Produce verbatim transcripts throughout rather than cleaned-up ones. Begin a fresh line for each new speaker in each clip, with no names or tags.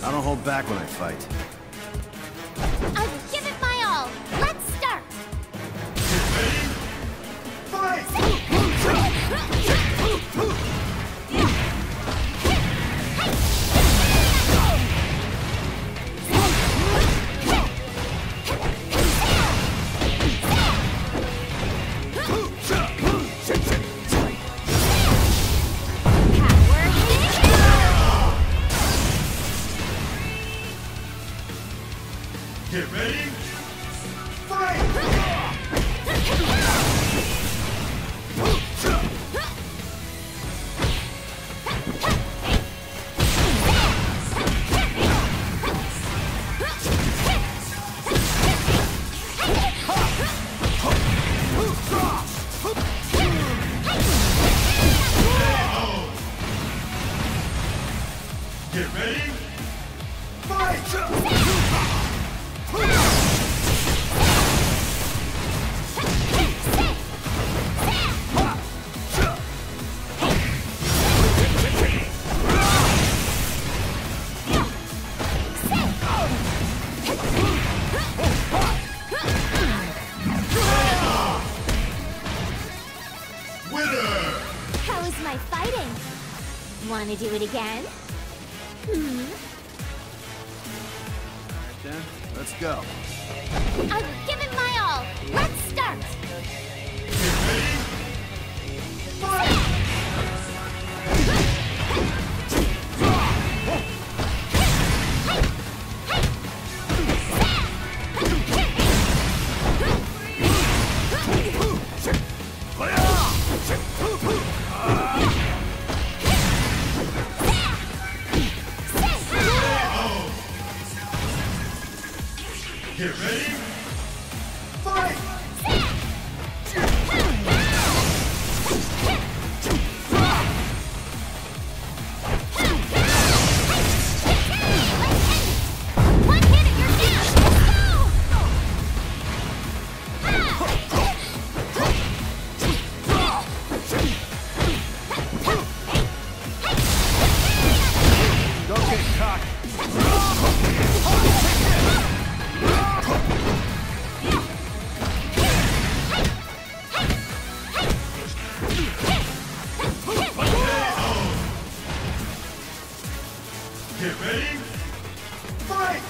I don't hold back when I fight.
I will give it my all. Let's start.
Get ready. Fight! Get ready. Fight! Get ready. Fight!
How is my fighting? Want to do it again? Hmm?
Alright then, let's go.
I will give it my all. Let's start.
Get ready. Fight! Get ready. Fight!
One hit and you're down. Let's go.
Don't get cocky.
Get ready. Fight!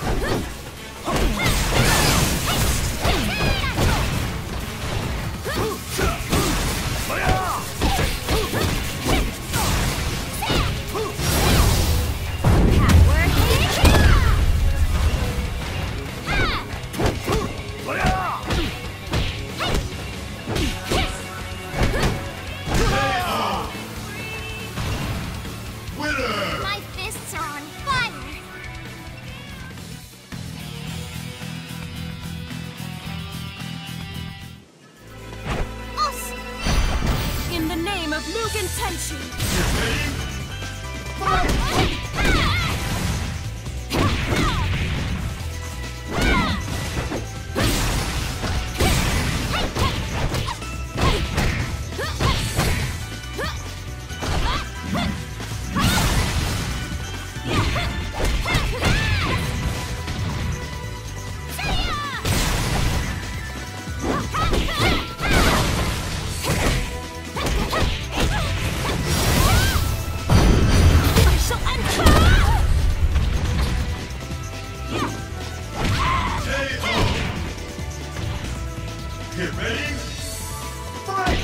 Winner!
My fists are on fire. Us.
In the name of Mugen Tenchi!
Get ready. Fight! Get ready. Fight!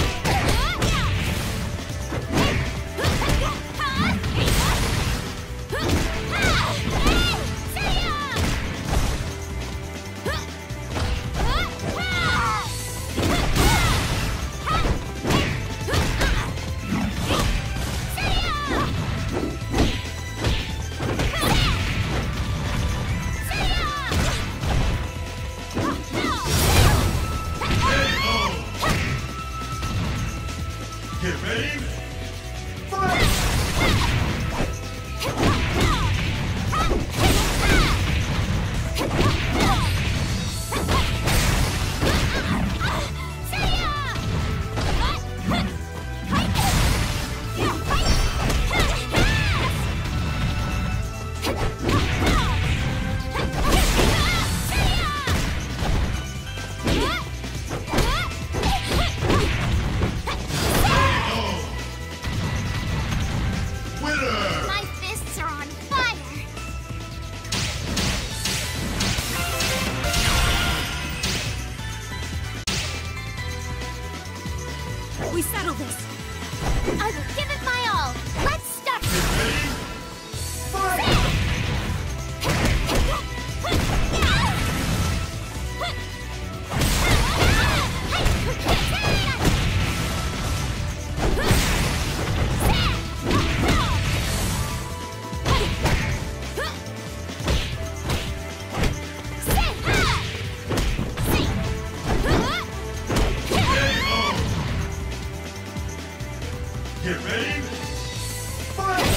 Get ready. Fight!
Ha!
We settle this.
I will give it my all. Let's start.
Get ready. Fight! Get ready. Fight!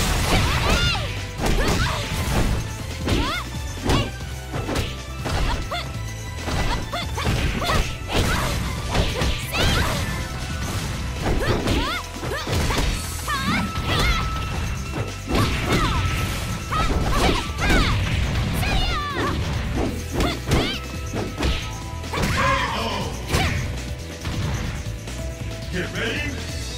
Get ready.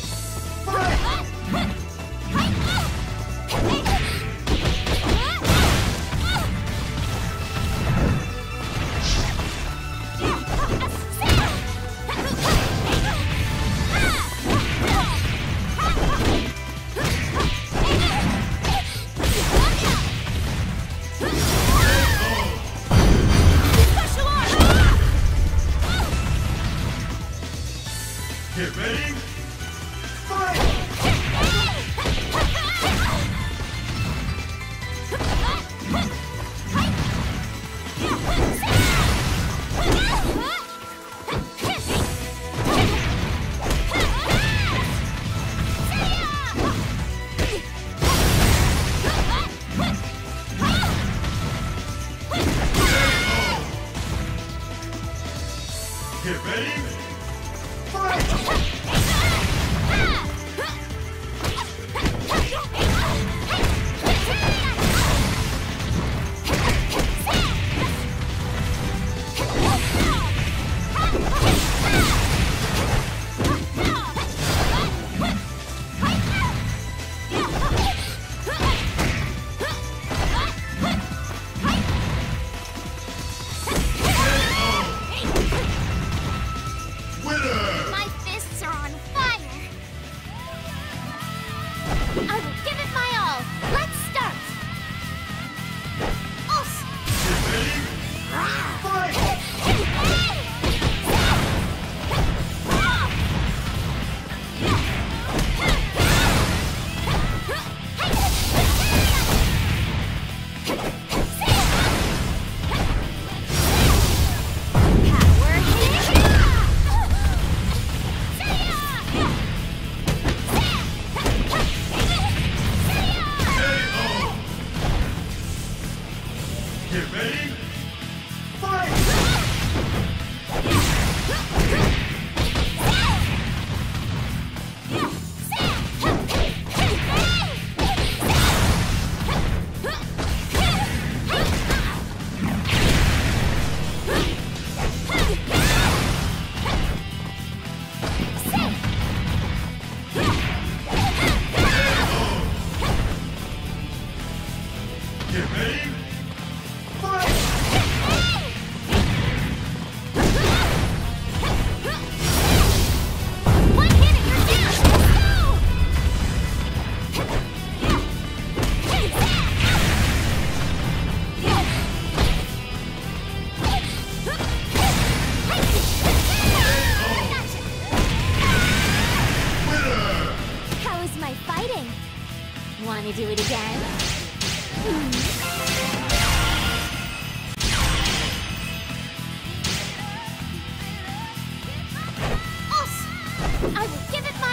Get ready. Fight! Get ready. Fight!
My fists are on fire. I will give it my all. Let's start. Us.
Get ready. Fight! Get ready. Fight! Get ready. Fight!
One hit and you're down.
Winner!
How is my fighting? Want to do it again? Us. I will give it my